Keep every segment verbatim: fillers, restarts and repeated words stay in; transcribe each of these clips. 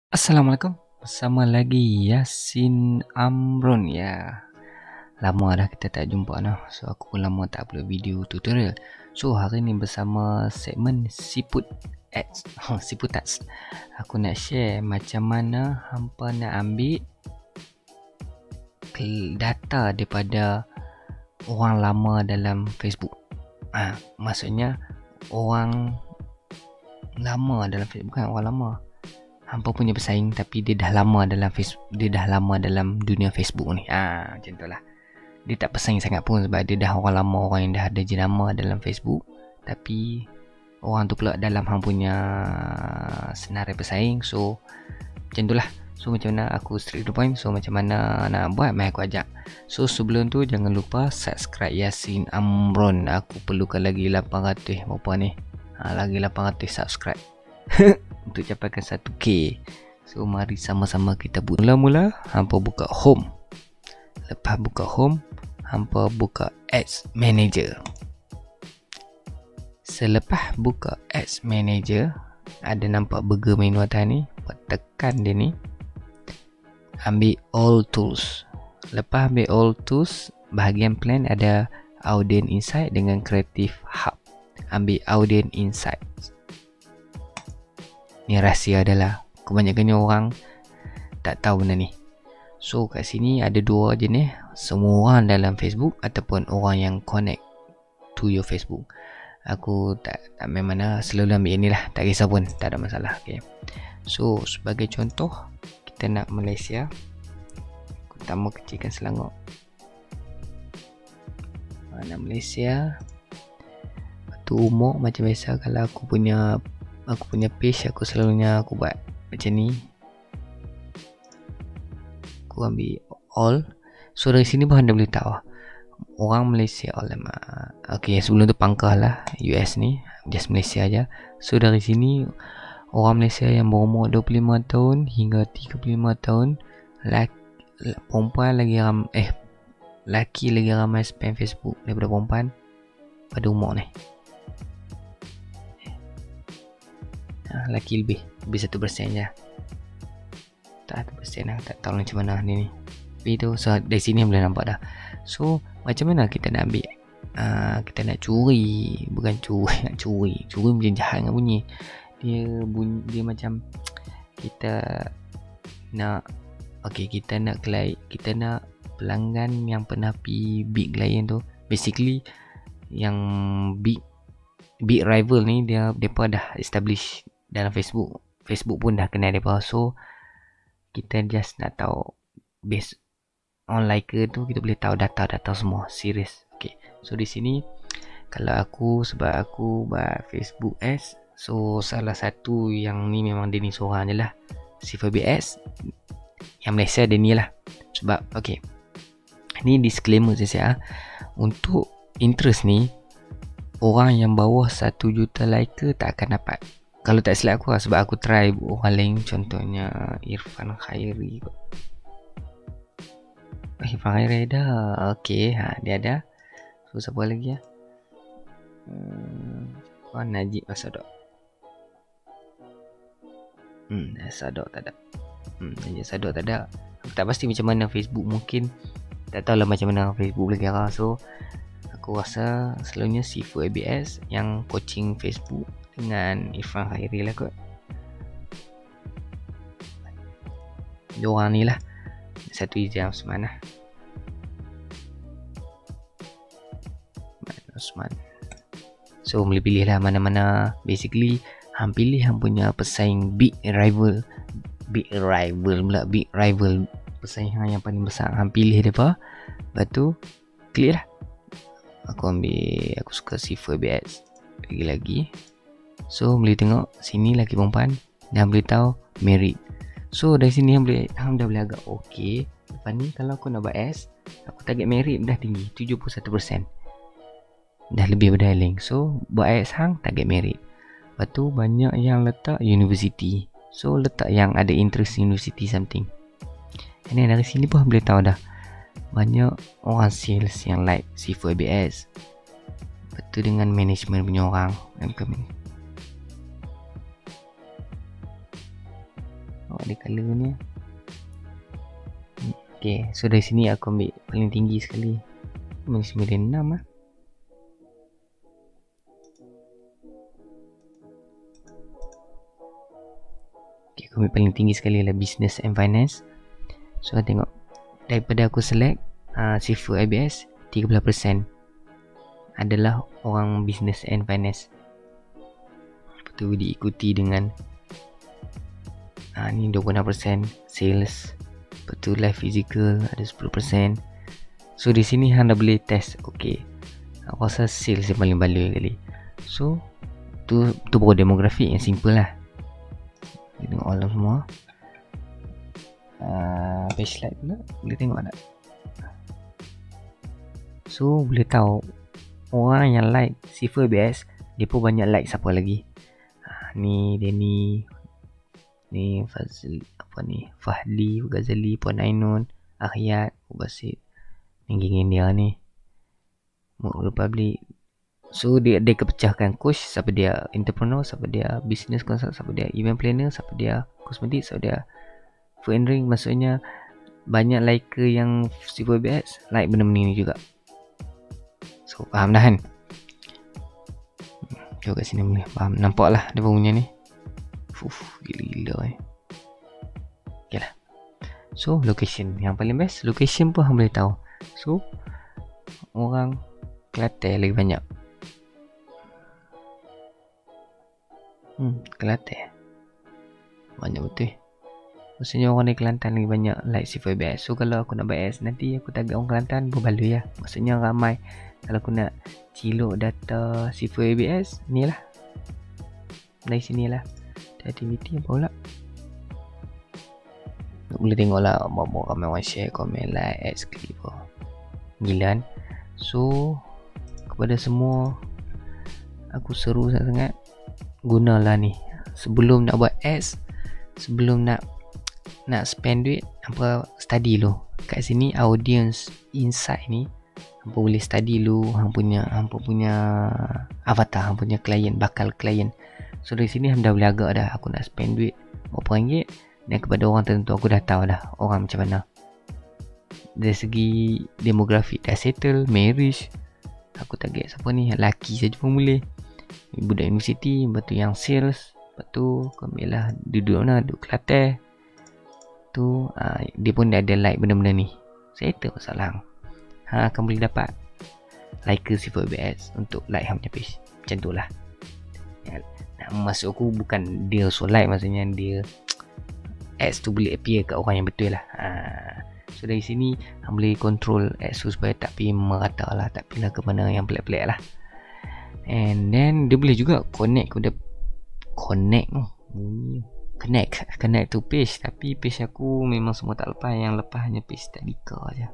Assalamualaikum, bersama lagi Yasin Amron ya. Lama dah kita tak jumpa nah. So aku pun lama tak upload video tutorial. So hari ni bersama segmen Siput Ads. Ha, Siput Ads. Aku nak share macam mana hampa nak ambil data daripada orang lama dalam Facebook. Ah, ha, maksudnya orang lama dalam Facebook, bukan orang lama. Hampa punya pesaing tapi dia dah lama dalam Facebook, dia dah lama dalam dunia Facebook ni. Ah, ha, macam itulah. Dia tak pesaing sangat pun sebab dia dah orang lama, orang yang dah ada jenama dalam Facebook, tapi orang tu pula dalam hang punya senarai pesaing. So macam itulah. So macam mana aku straight to the point. So macam mana nak buat, mai aku ajak. So sebelum tu jangan lupa subscribe Yasin Amron. Aku perlukan lagi lapan ratus berapa ni? Ha, lagi lapan ratus subscribe untuk capaikan satu K. So mari sama-sama kita buat. Mula-mula hampa buka home. Lepas buka home, hampa buka Ads Manager. Selepas buka Ads Manager, ada nampak burger menu atas ni, tekan dia ni, ambil All Tools. Lepas ambil All Tools, bahagian plan ada Audience Insight dengan Creative Hub. Ambil Audience Insight. Ni rahsia adalah kebanyakannya orang tak tahu benda ni. So kat sini ada dua jenis, semua orang dalam Facebook ataupun orang yang connect to your Facebook. Aku tak, tak main mana, selalu ambil ni lah, tak kisah pun, tak ada masalah. Okay. So sebagai contoh, kita nak Malaysia. Pertama kecilkan Selangor. Nak Malaysia. Lepas tu umur macam biasa. Kalau aku punya Aku punya page, aku selalunya aku buat macam ni. Aku ambil all. So dari sini pun anda boleh tahu orang Malaysia. Alamak. Okay, sebelum tu pangkah lah U S ni, just Malaysia aja. So dari sini orang Malaysia yang berumur dua puluh lima tahun hingga tiga puluh lima tahun, laki, perempuan lagi ram, eh laki lagi ramai spam Facebook daripada perempuan pada umur ni. Laki lebih Lebih satu persen je. Tak satu persen lah. Tak tahu macam mana ni ni. Tapi tu, so dari sini boleh nampak dah. So macam mana kita nak ambil, uh, kita nak curi. Bukan curi Nak curi Curi macam jahat dengan bunyi. Dia bunyi, dia macam kita nak, okay, kita nak klien, kita nak pelanggan yang pernah pergi big klien tu. Basically yang big big rival ni, dia depa dah establish dalam Facebook. Facebook pun dah kenal depa. So kita just nak tahu based on liker tu, kita boleh tahu data-data semua. Serius. Okay. So di sini kalau aku, sebab aku buat Facebook Ads, so salah satu yang ni memang dia ni seorang je lah, C F B S. Yang Malaysia dia ni lah. Sebab okay, ni disclaimer saya. Untuk interest ni, orang yang bawah satu juta liker tak akan dapat. Kalau tak silap aku lah, sebab aku try orang lain. Contohnya Irfan Khairi. Irfan Khairi ada. Okay, ha, dia ada. So siapa lagi ya? Hmm, oh, Najib Asadok. Hmm, Asadok tak ada. Hmm, Najib Asadok tak ada. Aku tak pasti macam mana Facebook. Mungkin tak tahulah macam mana Facebook boleh kira. So aku rasa selalunya C F A B S yang coaching Facebook dengan Irfan Khairi lah kot. Diorang ni lah. Satu Izam Osman lah. Osman. So boleh pilih lah mana-mana. Basically hang pilih hang punya pesaing big rival. Big rival pula. Big rival. Pesaing hang yang paling besar. Hang pilih mereka. Lepas tu klik lah. Aku ambil, aku suka C F B S lagi-lagi. So boleh tengok sini laki perempuan, dan boleh tahu merit. So dari sini hang boleh, hang dah boleh agak okey. Lepas ni kalau aku nak buat S, aku target merit dah tinggi, tujuh puluh satu persen. Dah lebih daripada link. So buat S hang target merit. Lepas tu banyak yang letak university. So letak yang ada interest university something. Ini dari sini pun boleh tahu dah banyak orang sales yang like C F B S. Betul dengan management punya orang. Oh, ada color ni. Okay, so dari sini aku ambil paling tinggi sekali. sembilan enam lah. Okay, aku ambil paling tinggi sekali lah business and finance. So tengok, daripada aku select uh, Sifu I B S, tiga belas peratus adalah orang business and finance. Lepas tu diikuti dengan uh, ni dua puluh enam peratus sales. Lepas tu life physical ada sepuluh peratus. So di sini hang dah boleh test. Okay, aku rasa sales yang paling baloi kali. So tu tu baru demografik yang simple lah. Kita tengok all semua. uh, Page slide pula boleh tengok tak? So boleh tahu orang yang like Sifu I B S, dia pun banyak like siapa lagi. uh, Ni Denny, ni Fazli, apa ni, Fahli, Ghazali, Puan Ainun, Ahyat, Basit, ni geng dia ni, Murul Public. So dia dia kepecahkan coach, siapa dia entrepreneur, siapa dia business consult, siapa dia event planner, siapa dia kosmetik, siapa dia food and drink. Maksudnya banyak like yang Sifu I B S like benda-benda ni juga. So faham dah kan? Jom kat sini boleh faham, nampak lah dia punya ni. Fuh, gila-gila eh. Okay lah. So location yang paling best, location pun hang boleh tahu. So orang Kelantan lagi banyak. Hmm, Kelantan banyak betul. Maksudnya orang dari Kelantan lagi banyak like Sifu I B S. So kalau aku nak buy S, nanti aku target orang Kelantan berbaloi lah. Maksudnya ramai. Kalau aku nak ciluk data Sifu I B S, ni lah, dari sini lah. Activity apa pula, boleh tengok lah berapa ramai orang share, komen, like, add, skip apa. Gila kan? So kepada semua, aku seru sangat-sangat, gunalah ni sebelum nak buat ads, sebelum nak nak spend duit, apa, study dulu. Kat sini audience insight ni, hampa boleh study dulu hang punya hampa punya avatar, hang punya klien, bakal klien. So dari sini hang dah boleh agak dah aku nak spend duit berapa ringgit, dan kepada orang tertentu aku dah tahu dah orang macam mana. Dari segi demografik dah settle, marriage, aku target siapa ni, lelaki saja pun boleh, budak universiti, lepas tu yang sales, lepas tu kau ambil lah duduk mana, duduk Kelantan tu, uh, dia pun dah ada like benda-benda ni, settle masalah. Ha, akan boleh dapat like Sifu I B S untuk like hang punya page. Macam tu lah ya, maksud aku bukan dia so like, maksudnya dia ads tu boleh appear kat orang yang betul lah. ha. So dari sini hang boleh control ads tu supaya tak pergi merata lah, tak pergi lah ke mana yang pelik-pelik lah. And then dia boleh juga connect, dia connect oh, connect connect to page. Tapi page aku memang semua tak lepas, yang lepas hanya page Tadika je.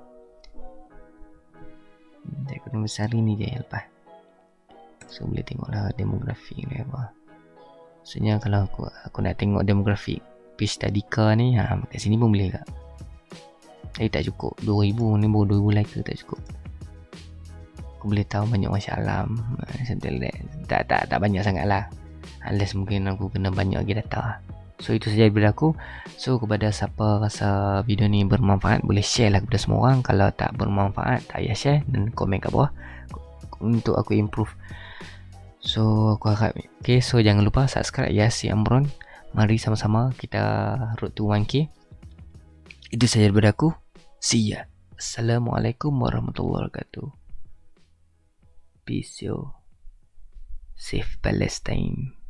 Dia kena besar ni je yang lepas. So boleh tengoklah demografik ni apa. Maksudnya kalau aku aku nak tengok demografik page Tadika ni, ha, kat sini pun boleh tak? Tapi tak cukup, dua ribu ni baru dua ribu like ke, tak cukup. Aku boleh tahu banyak orang syalam, tak, tak, tak banyak sangat lah, unless mungkin aku kena banyak lagi data. So itu saja daripada aku. So kepada siapa rasa video ni bermanfaat, boleh share lah kepada semua orang. Kalau tak bermanfaat, tak payah share, dan komen kat bawah untuk aku improve. So aku harap, okay, so jangan lupa subscribe Yasi Amron. Mari sama-sama kita road to one K. Itu saja daripada aku. See ya. Assalamualaikum warahmatullahi wabarakatuh. Peace yo. Safe Palestine.